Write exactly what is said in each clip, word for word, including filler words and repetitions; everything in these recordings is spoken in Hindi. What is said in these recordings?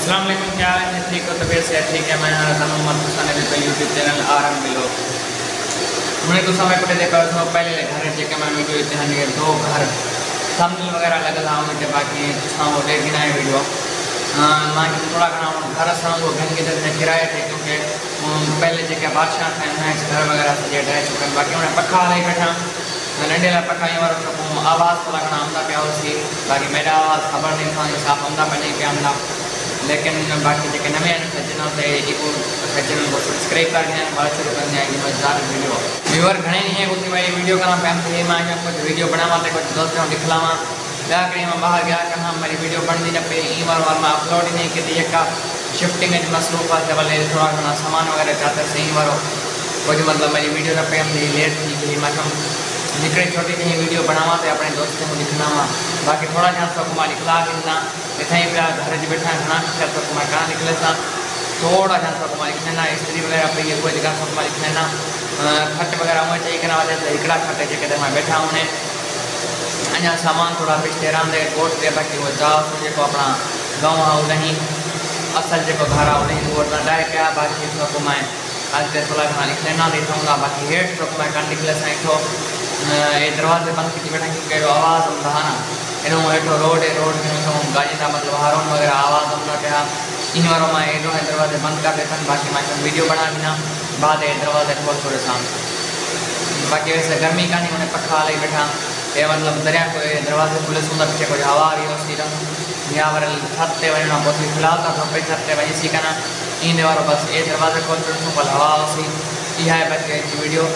अस्सलाम वालेकुम, क्या हाल है? ठीक हो? तबीयत से ठीक है? मैं मोहम्मद हुसैन अली का YouTube channel R M below मैंने तो समय पटे देखा उसमें पहले घर जेके मैं वीडियो इतने हंगे दो घर थंबनेल वगैरह लगा मुझे बाकी वो देखी ना वीडियो मां थोड़ा घना घर असां वो घर के किराए थे क्योंकि पहले जेके बादशाह थे घर वगैरह सजे ढह चुके हैं। बाकी उन्हें पखा हलाई बैठा नंढे लाइ पखा ई वारो सभु आवाज़ थोड़ा घना आंदा पिया हुआसीं। बाकी मेरा आवाज़ ख़बर नहीं था साफ़ आंदा पे नहीं पिया आंदा, लेकिन बाकी जो नवे सज्जनों से सज्जन को सब्सक्राइब कर दिया बात शुरू कर दिया कि मज़ेदार वीडियो व्यूअर घने नहीं है कुछ भाई वीडियो करना पैम थी मैं कुछ वीडियो बनावा तो कुछ दोस्तों दिखलावा क्या करें मैं बाहर गया करना मेरी वीडियो बनती न पे ई बार बार मैं अपलोड ही नहीं की का शिफ्टिंग मसरूफ है वाले थोड़ा घना सामान वगैरह चाहते सही वारो कुछ मतलब मेरी वीडियो न पे थी लेट थी कि मैं निकले छोटी जी वीडियो बनावा तो अपने दोस्तों को दिखना वा। बाकी थोड़ा जहाँ सब मैं निकला गिनना इतना ही पिया घर से बैठा घना सब मैं कहाँ निकले था थोड़ा जहाँ सब मैं लिखना स्त्री वगैरह पे कोई जगह सब मैं लिखना खट वगैरह हुए चाहिए करना वजह से हिकड़ा खट जेके मैं बैठा उन्हें अञा सामान थोड़ा पिछले रांदे कोट के बाकी वो चाव जो अपना गाँव है उन्हें असल जो घर है उन्हें वो डाय क्या बाकी सब मैं आज के थोड़ा घना लिख लेना देता हूँ। बाकी हेठ सब मैं कण निकले साइठो ये दरवाजे बंद की बैठा क्योंकि आवाज़ आंदा है ना एनो हेठो रोड है रोड के गाड़ी का मतलब हारोन वगैरह आवाज़ आंदा क्या इन वारों मैं एडो है दरवाजे बंद कर देता बाकी मैं वीडियो बना बिना बाद दरवाजे खोल थोड़े साम। बाकी वैसे गर्मी का नहीं उन्हें पखा लाई बैठा ये मतलब दरिया को दरवाजे खुले सुंदर पीछे कुछ हवा भी होती रंग या वर छत से वजना पहुंची फिलहाल तो खपे छत से वही सी करना इन वारो बस ये दरवाजे खोल छोड़ पल हवा होती यह है बाकी वीडियो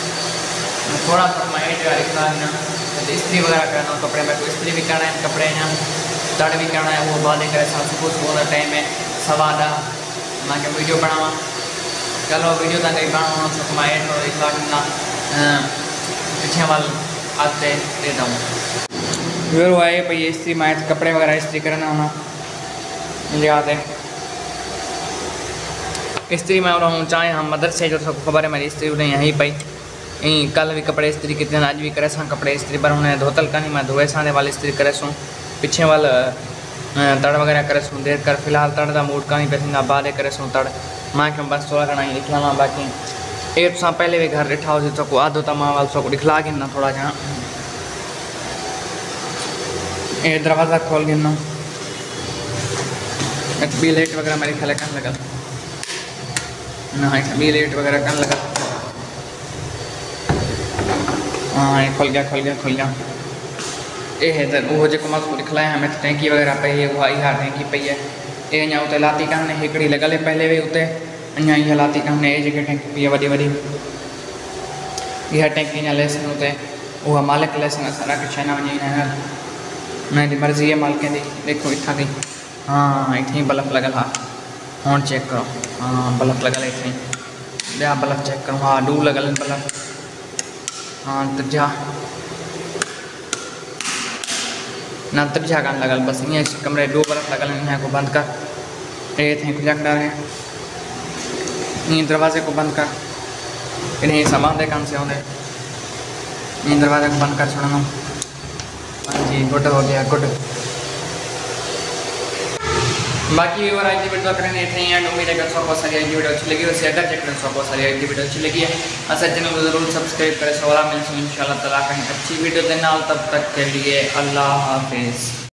थोड़ा सा मैं लिखा है ना इस्त्री वगैरह करना कपड़े में तो इस्त्री भी करना है कपड़े ना तड़ भी करना है वो बाद करे सुबह सुबह टाइम में सवा ॾह मैं वीडियो बनावा चलो वीडियो तक कहीं बनाना तो मैं लिखा ना पीछे वाल आते देता हूँ फिर वो आए भाई इस्त्री मैं कपड़े वगैरह इस्त्री करना होना लिहाते इस्त्री में और चाहे हम मदरसे जो सबको खबर है मेरी इस्त्री उन्हें यहीं पाई यहीं कल भी कपड़े इस्त्री कितने आज भी करे सां कपड़े इस्त्री पर उन्हें धोतल का नहीं मैं धोए साने वाले इस्त्री करे सूँ पीछे वाल तड़ वगैरह करे सूँ देर कर फिलहाल तड़ का मूड का नहीं पैसा बाद करे सूँ तड़ माँ के बस थोड़ा घना ही दिखला बाकी एक सां पहले भी घर ॾिठा हुआ सको आधो त मां वाल सको दिखला गिन थोड़ा जहाँ ये दरवाज़ा खोल गिन बी लेट वगैरह मेरे ख्याल कन लगा ना बी लेट वगैरह कन लगा हाँ ये खुल गया खुल गया खुल गया ये है तो वो जो मैं दिखलाया हमें टैंकी वगैरह पई है वो यहाँ टैंकी पई है ये अँ उते लाती कान हिकड़ी लॻल है पहले भी उते अँ इहा लाती कान ये जगह टैंकी पई है वॾी वॾी इहा टैंकी अञा लेसन उते उहा मालिक लेसन असां रख छह न वञी हुनजी मर्ज़ी है मालिक की देखो इतना थी हाँ इतनी बल्ब लगल हाँ हूँ चेक करो हाँ बल्ब लगल इतनी ॿिया बल्ब चेक करो हाँ डू लगल बल्ब हाँ तिरझा ना तिरझा कान लगल बस ये कमरे दो बल्ब लगल यहाँ को बंद कर ये थे खुला खड़ा है ये दरवाजे को बंद कर इन्हें सामान दे कान से होंगे ये दरवाजे को बंद कर छोड़ना हाँ जी गुड हो गया गुड। बाकी और आज की वीडियो करेंगे इतने ही एंड उम्मीद है कि आपको सारी आज वीडियो अच्छी लगी वैसे अगर चेक करें आपको सारी आज की वीडियो अच्छी लगी है ऐसा चैनल को जरूर सब्सक्राइब करें सवाल मिलते हैं इंशाल्लाह ताला कहीं अच्छी वीडियो देना तब तक के लिए अल्लाह हाफिज़।